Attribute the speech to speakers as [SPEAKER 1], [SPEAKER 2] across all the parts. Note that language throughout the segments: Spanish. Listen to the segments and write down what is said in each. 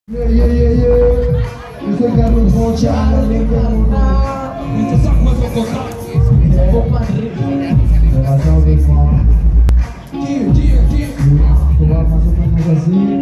[SPEAKER 1] Yeah. Yo soy Carlos Mocha, la lengua demasiado big man. Esto va más o menos así.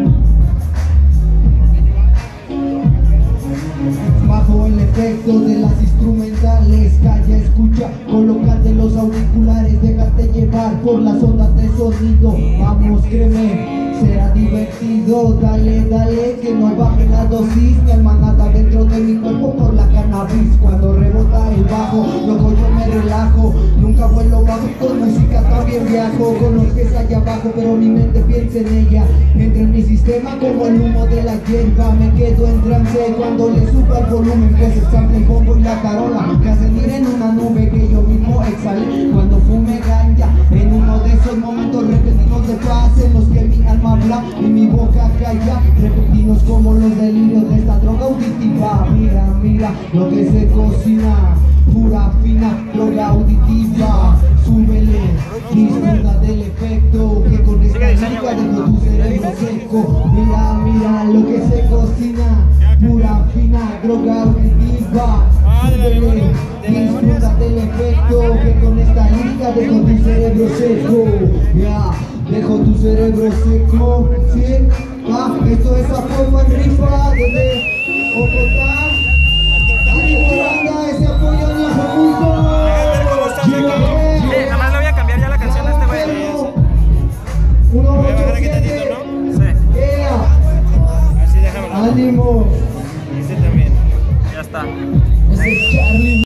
[SPEAKER 1] Bajo el efecto de las instrumentales, calla, escucha, colócate los auriculares, déjate llevar por las ondas de sonido. Vamos, créeme, será divertido, dale, dale, que no baje la dosis. Mi alma nada dentro de mi cuerpo por la cannabis. Cuando rebota el bajo, luego yo me relajo. Nunca vuelo bajo, con música también viajo. Con los pies allá abajo, pero mi mente piensa en ella. Entra en mi sistema como el humo de la hierba. Me quedo en trance cuando le subo el volumen, que se sample el bombo y la carola, que hacen ir en una nube que yo mismo exhalé cuando fume ganja. En uno de esos momentos repentinos de paz en los que mi alma habla y mi boca calla, repentinos como los delirios de esta droga auditiva. Mira, mira lo que se cocina, pura fina droga auditiva. Súbele, disfruta del efecto que con esta música dejo tu cerebro seco. Mira, mira lo que se cocina, pura fina droga auditiva. Súbele, disfruta del efecto que con esta lírica dejo tu cerebro seco. Ya, dejo tu cerebro seco. ¿Sí? Esto es a fuego en rifa desde Bogotá.